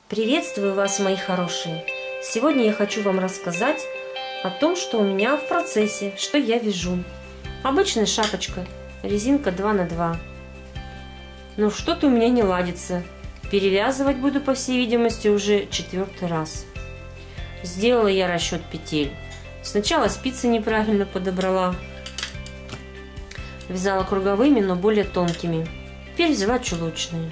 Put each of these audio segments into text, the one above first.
Приветствую вас, мои хорошие! Сегодня я хочу вам рассказать о том, что у меня в процессе, что я вяжу. Обычная шапочка, резинка 2 на 2. Но что-то у меня не ладится. Перевязывать буду, по всей видимости, уже 4-й раз. Сделала я расчет петель. Сначала спицы неправильно подобрала. Вязала круговыми, но более тонкими. Теперь взяла чулочные.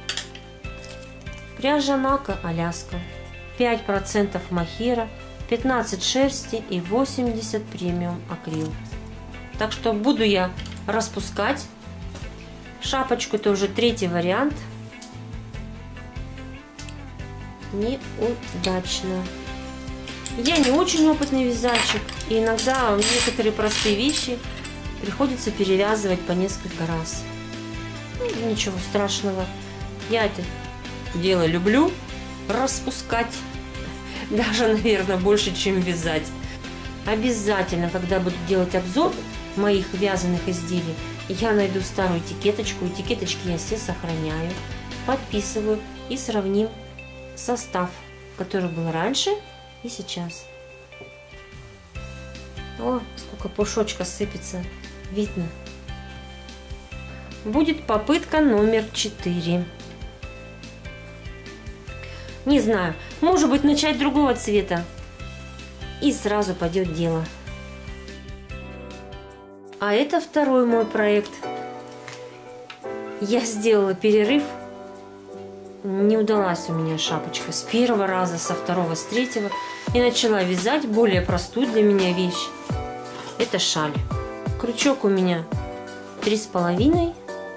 Пряжа Нака Аляска. 5% мохера, 15 шерсти и 80 премиум акрил. Так что буду я распускать шапочку. Это уже 3-й вариант. Неудачно. Я не очень опытный вязальщик, и иногда некоторые простые вещи приходится перевязывать по несколько раз. Ну, ничего страшного. Я это дело люблю распускать. Даже, наверное, больше, чем вязать. Обязательно, когда буду делать обзор моих вязаных изделий, я найду старую этикеточку. Этикеточки я все сохраняю, подписываю и сравним состав, который был раньше и сейчас. О, сколько пушочка сыпется. Видно. Будет попытка номер 4. Не знаю, может быть, начать другого цвета. И сразу пойдет дело. А это 2-й мой проект. Я сделала перерыв. Не удалась у меня шапочка с 1-го раза, со 2-го, с 3-го. И начала вязать более простую для меня вещь. Это шаль. Крючок у меня 3,5.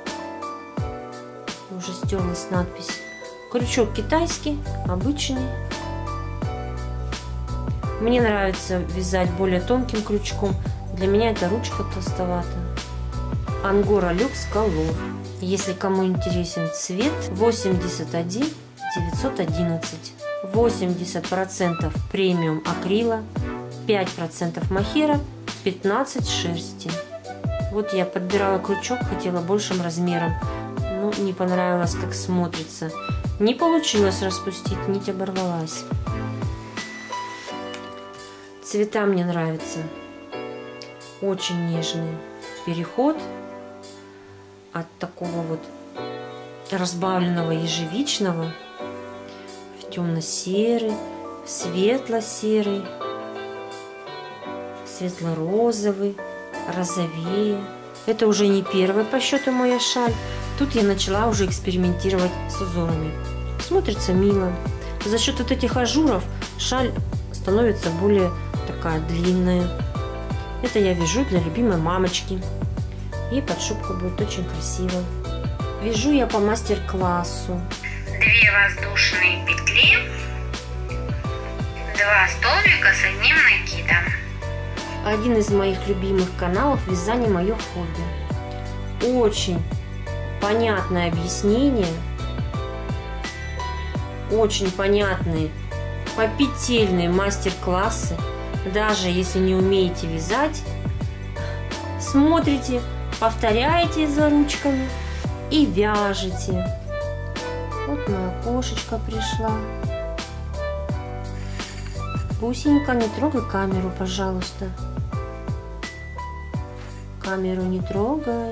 Уже стерлась надпись. Крючок китайский, обычный. Мне нравится вязать более тонким крючком. Для меня это ручка толстовата. Ангора Люкс Колор. Если кому интересен цвет, 81 911. 80% премиум акрила, 5% мохера, 15 шерсти. Вот я подбирала крючок, хотела большим размером. Но не понравилось, как смотрится. Не получилось распустить, нить оборвалась. Цвета мне нравятся. Очень нежный переход от такого вот разбавленного ежевичного в темно-серый, светло-серый, светло-розовый, розовее. Это уже не 1-й по счету моя шаль. Тут я начала уже экспериментировать с узорами. Смотрится мило. За счет вот этих ажуров шаль становится более такая длинная. Это я вяжу для любимой мамочки. И под шубку будет очень красиво. Вяжу я по мастер-классу. 2 воздушные петли, 2 столбика с 1 накидом. Один из моих любимых каналов «Вязание мое хобби». Очень понятное объяснение, очень понятные попетельные мастер-классы. Даже если не умеете вязать, смотрите, повторяете за ручками и вяжете. Вот моя кошечка пришла. Бусенька, не трогай камеру, пожалуйста. Камеру не трогай.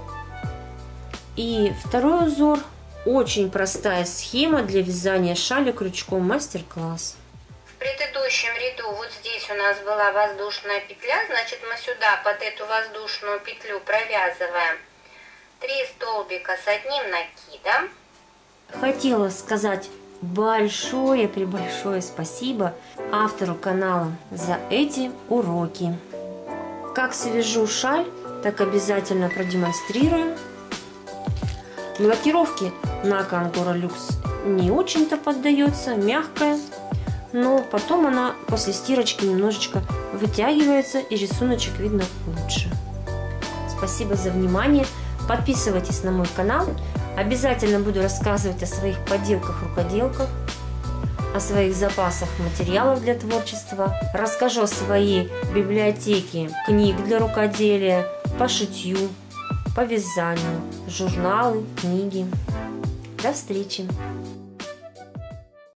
И 2-й узор. Очень простая схема для вязания шали крючком, мастер-класс. В предыдущем ряду вот здесь у нас была воздушная петля, значит мы сюда под эту воздушную петлю провязываем 3 столбика с 1 накидом. Хотела сказать большое-пребольшое спасибо автору канала за эти уроки. Как свяжу шаль, так обязательно продемонстрирую. Блокировки Нака Ангора Люкс не очень-то поддается, мягкая, но потом она после стирочки немножечко вытягивается и рисуночек видно лучше. Спасибо за внимание, подписывайтесь на мой канал, обязательно буду рассказывать о своих поделках-рукоделках, о своих запасах материалов для творчества, расскажу о своей библиотеке книг для рукоделия, по шитью, по вязанию, журналы, книги. До встречи!